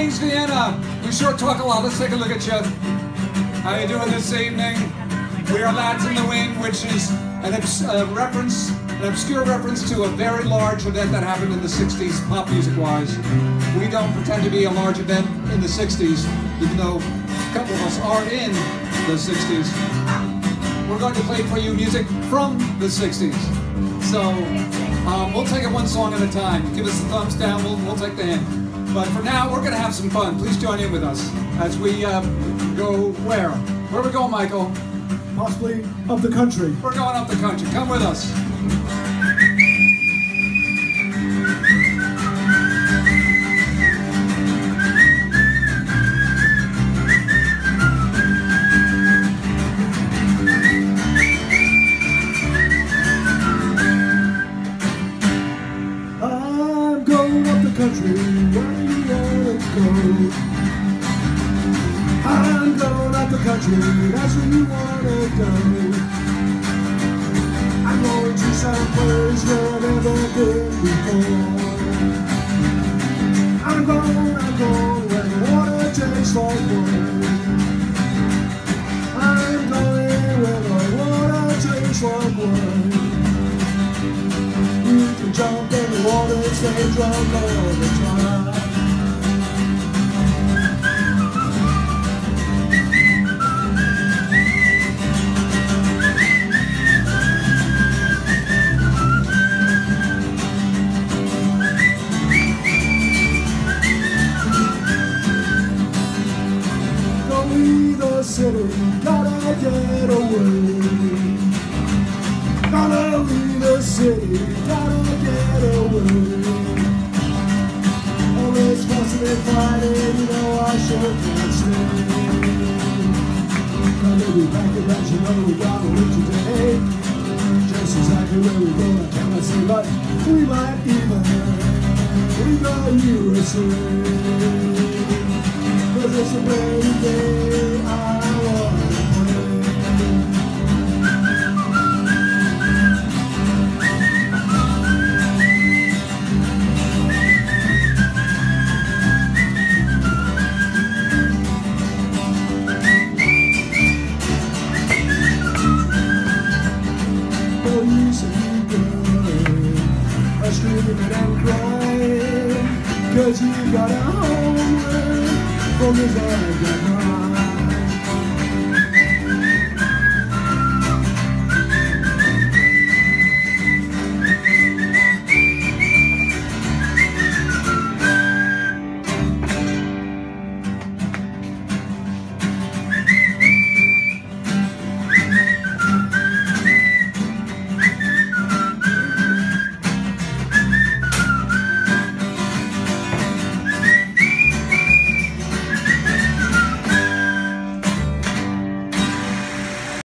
Queens, Vienna. We sure talk a lot. Let's take a look at you. How you doing this evening? We are Lads in the Wind, which is an obscure reference to a very large event that happened in the 60s, pop music-wise. We don't pretend to be a large event in the 60s, even though a couple of us are in the 60s. We're going to play for you music from the 60s. So we'll take it one song at a time. Give us the thumbs down, we'll take the hint. But for now, we're going to have some fun. Please join in with us as we go where? Where are we going, Michael? Possibly up the country. We're going up the country. Come with us. I'm going up the country. Where do you want to go? I'm going up the country, that's where you wanna go. I'm going to some place where I've never been before. I'm going where the water tastes like wine. I'm going where the water tastes like wine. You can jump in the water and stay drunk all the time. City, gotta get away. Gotta leave the city, gotta get away. Always fussing and fighting, you know I sure can't stay. Gonna be back around, you know we gotta leave today. Just exactly where we're going, I cannot say, but we might even leave the USA. 'Cause it's a brand day. And crying, 'cause you got a home, long as I got mine.